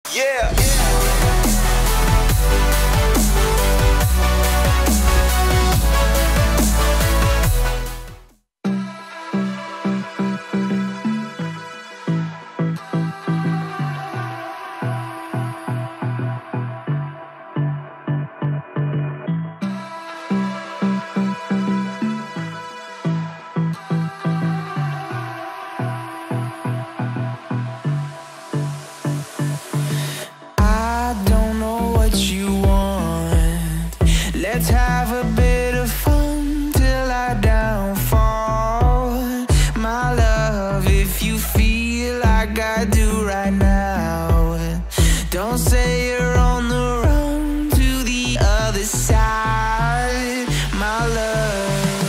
Yeah. Let's have a bit of fun till I downfall. My love, if you feel like I do right now, don't say you're on the run to the other side, my love.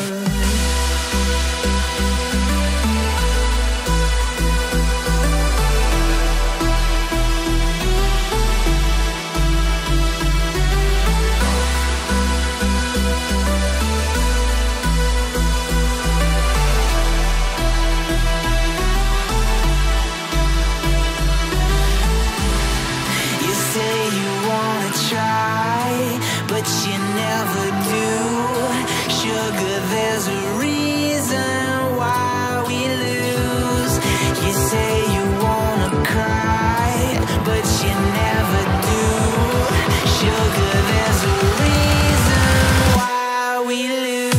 But you never do. Sugar, there's a reason why we lose. You say you wanna cry, but you never do. Sugar, there's a reason why we lose.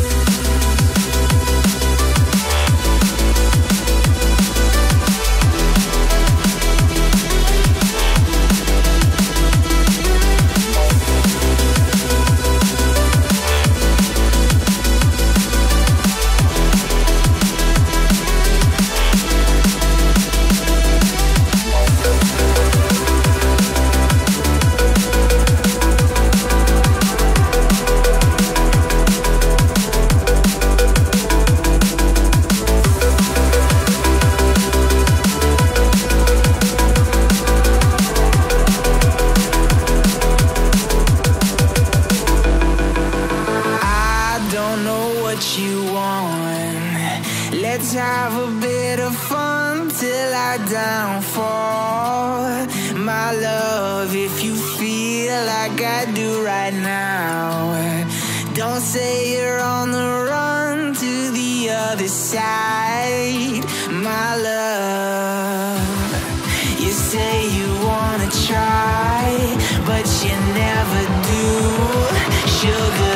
You want. Let's have a bit of fun till I downfall. My love, if you feel like I do right now, don't say you're on the run to the other side, my love. You say you wanna try, but you never do. Sugar,